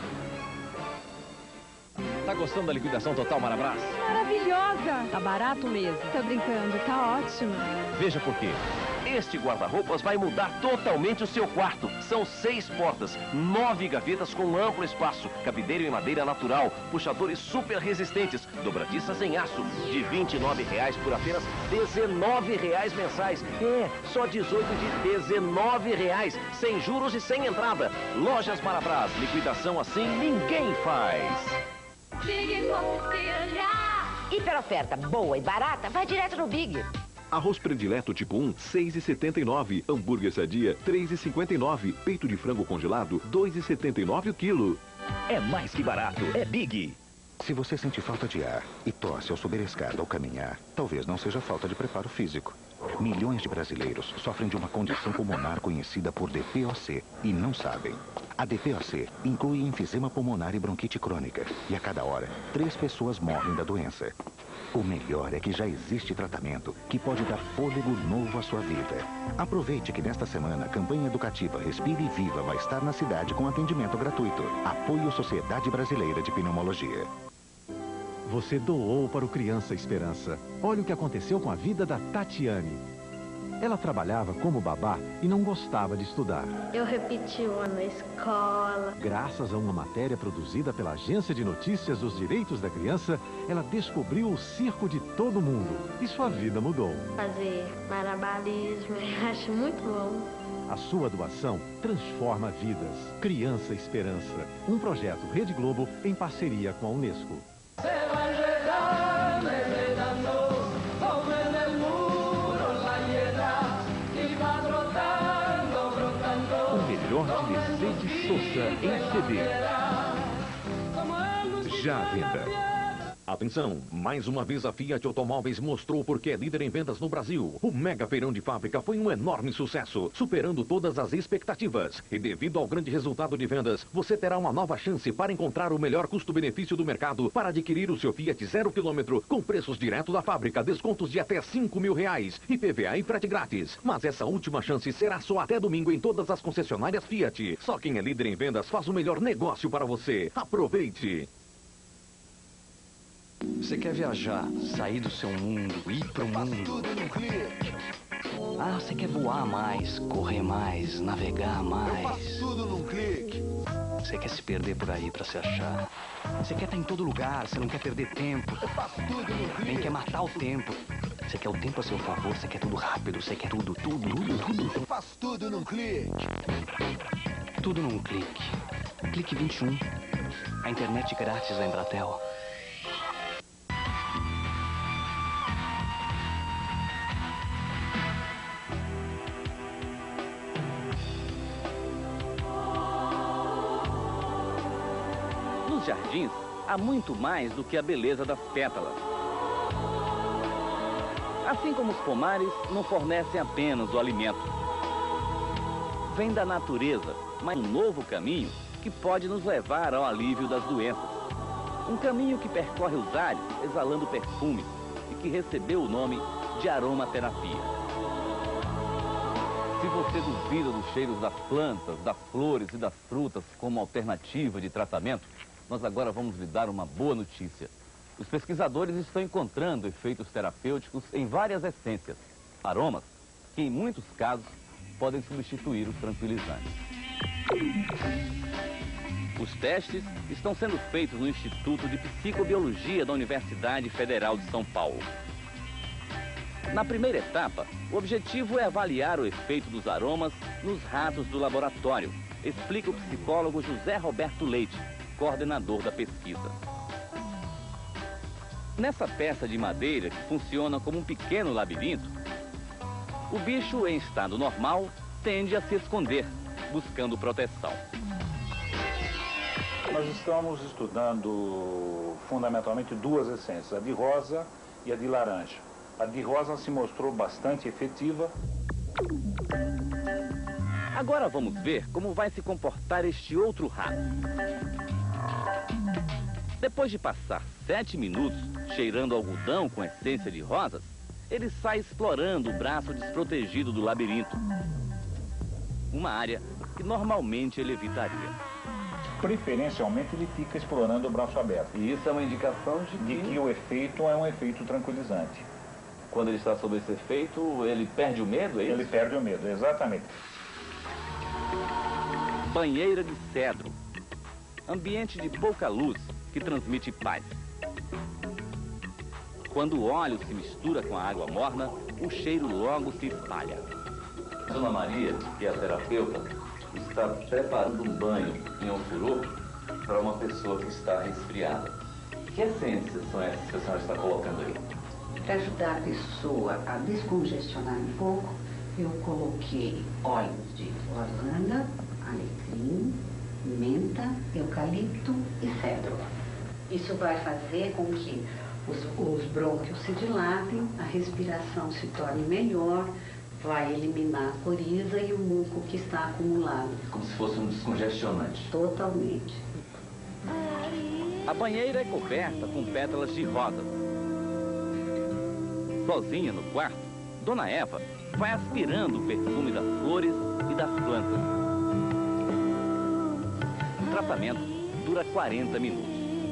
Speaker 3: Tá gostando da liquidação total Marabras?
Speaker 1: Maravilhosa! Tá barato mesmo. Tá brincando, tá ótimo.
Speaker 3: Veja por quê.
Speaker 19: Este guarda-roupas vai mudar totalmente o seu quarto. São 6 portas, 9 gavetas com amplo espaço, cabideiro em madeira natural, puxadores super resistentes, dobradiças em aço, de R$ 29,00 por apenas R$ 19,00 mensais. É, só 18 de R$ 19,00, sem juros e sem entrada. Lojas Marabras, liquidação assim ninguém faz.
Speaker 11: Big Hiper oferta boa e barata, vai direto no Big.
Speaker 32: Arroz predileto tipo 1, R$ 6,79. Hambúrguer Sadia, R$ 3,59. Peito de frango congelado, R$ 2,79 o quilo.
Speaker 12: É mais que barato, é Big.
Speaker 20: Se você sente falta de ar e tosse ao subir a escada ou caminhar, talvez não seja falta de preparo físico. Milhões de brasileiros sofrem de uma condição pulmonar conhecida por DPOC e não sabem. A DPOC inclui enfisema pulmonar e bronquite crônica. E a cada hora, 3 pessoas morrem da doença. O melhor é que já existe tratamento que pode dar fôlego novo à sua vida. Aproveite que nesta semana a campanha educativa Respire e Viva vai estar na cidade com atendimento gratuito. Apoio Sociedade Brasileira de Pneumologia.
Speaker 13: Você doou para o Criança Esperança. Olha o que aconteceu com a vida da Tatiane. Ela trabalhava como babá e não gostava de estudar.
Speaker 11: Eu repeti um ano na escola.
Speaker 13: Graças a uma matéria produzida pela Agência de Notícias dos Direitos da Criança, ela descobriu o circo de todo mundo e sua vida mudou.
Speaker 11: Fazer malabarismo, eu acho muito bom.
Speaker 13: A sua doação transforma vidas. Criança Esperança, um projeto Rede Globo em parceria com a Unesco. Melhor de Mercedes Sosa em CD. Já à venda. Atenção, mais uma vez a Fiat Automóveis mostrou porque é líder em vendas no Brasil. O mega feirão de fábrica foi um enorme sucesso, superando todas as expectativas. E devido ao grande resultado de vendas, você terá uma nova chance para encontrar o melhor custo-benefício do mercado para adquirir o seu Fiat 0 km com preços direto da fábrica, descontos de até R$5.000, IPVA e frete grátis. Mas essa última chance será só até domingo em todas as concessionárias Fiat. Só quem é líder em vendas faz o melhor negócio para você. Aproveite!
Speaker 2: Você quer viajar, sair do seu mundo, ir pro mundo? Ah, você quer voar mais, correr mais, navegar mais? Eu faço tudo num clique. Você quer se perder por aí pra se achar? Você quer estar em todo lugar, você não quer perder tempo. Eu faço tudo num clique. Nem quer matar o tempo. Você quer o tempo a seu favor, você quer tudo rápido, você quer tudo. Eu faço tudo num clique. Tudo num clique. Clique 21. A internet grátis da Embratel.
Speaker 3: Nos jardins, há muito mais do que a beleza das pétalas. Assim como os pomares, não fornecem apenas o alimento. Vem da natureza, mas um novo caminho que pode nos levar ao alívio das doenças. Um caminho que percorre os ares, exalando perfumes, e que recebeu o nome de aromaterapia. Se você duvida dos cheiros das plantas, das flores e das frutas como alternativa de tratamento, nós agora vamos lhe dar uma boa notícia. Os pesquisadores estão encontrando efeitos terapêuticos em várias essências, aromas, que em muitos casos podem substituir os tranquilizantes. Os testes estão sendo feitos no Instituto de Psicobiologia da Universidade Federal de São Paulo. Na primeira etapa, o objetivo é avaliar o efeito dos aromas nos ratos do laboratório, explica o psicólogo José Roberto Leite, coordenador da pesquisa. Nessa peça de madeira, que funciona como um pequeno labirinto, o bicho em estado normal tende a se esconder, buscando proteção.
Speaker 5: Nós estamos estudando fundamentalmente duas essências, a de rosa e a de laranja. A de rosa se mostrou bastante efetiva.
Speaker 3: Agora vamos ver como vai se comportar este outro rato. Depois de passar 7 minutos cheirando algodão com essência de rosas, ele sai explorando o braço desprotegido do labirinto. Uma área que normalmente ele evitaria.
Speaker 5: Preferencialmente ele fica explorando o braço aberto.
Speaker 3: E isso é uma indicação de
Speaker 5: que o efeito é um efeito tranquilizante.
Speaker 3: Quando ele está sob esse efeito, ele perde o medo, é isso?
Speaker 5: Ele perde o medo, exatamente.
Speaker 3: Banheira de cedro. Ambiente de pouca luz que transmite paz. Quando o óleo se mistura com a água morna, o cheiro logo se espalha. Dona Maria, que é a terapeuta, está preparando um banho em ofurô para uma pessoa que está resfriada. Que essências são essas que a senhora está colocando aí?
Speaker 7: Para ajudar a pessoa a descongestionar um pouco, eu coloquei óleos de lavanda, alecrim, menta, eucalipto e cedro. Isso vai fazer com que os brônquios se dilatem, a respiração se torne melhor, vai eliminar a coriza e o muco que está acumulado.
Speaker 3: Como se fosse um descongestionante.
Speaker 7: Totalmente.
Speaker 3: A banheira é coberta com pétalas de rosa. Sozinha no quarto, Dona Eva vai aspirando o perfume das flores e das plantas. O tratamento dura 40 minutos.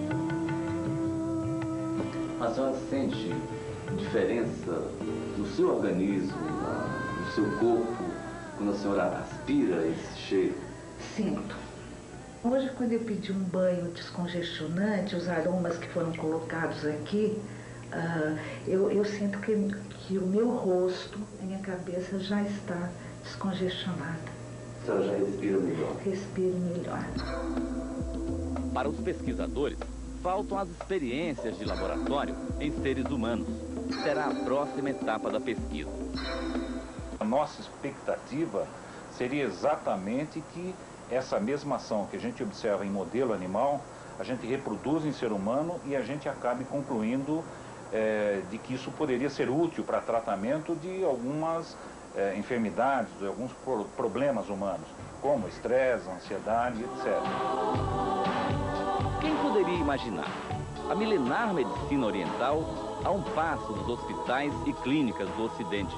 Speaker 2: A senhora sente diferença no seu organismo, no seu corpo, quando a senhora aspira esse cheiro?
Speaker 15: Sinto. Hoje, quando eu pedi um banho descongestionante, os aromas que foram colocados aqui, eu sinto que o meu rosto, a minha cabeça já está descongestionada.
Speaker 2: A senhora já respira melhor?
Speaker 15: Respiro melhor.
Speaker 3: Para os pesquisadores, faltam as experiências de laboratório em seres humanos. Será a próxima etapa da pesquisa.
Speaker 5: A nossa expectativa seria exatamente que essa mesma ação que a gente observa em modelo animal, a gente reproduz em ser humano e a gente acabe concluindo de que isso poderia ser útil para tratamento de algumas enfermidades, de alguns problemas humanos, como estresse, ansiedade, etc.
Speaker 3: Quem poderia imaginar a milenar medicina oriental a um passo dos hospitais e clínicas do Ocidente?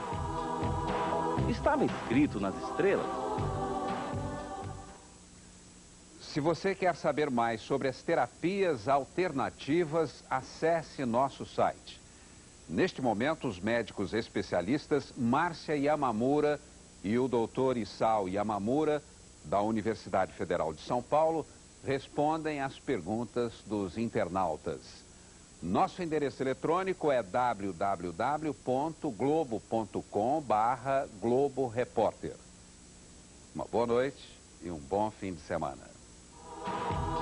Speaker 3: Estava escrito nas estrelas?
Speaker 16: Se você quer saber mais sobre as terapias alternativas, acesse nosso site. Neste momento, os médicos especialistas Márcia Yamamura e o Dr. Isao Yamamura, da Universidade Federal de São Paulo, respondem às perguntas dos internautas. Nosso endereço eletrônico é www.globo.com/Globo Repórter. Uma boa noite e um bom fim de semana.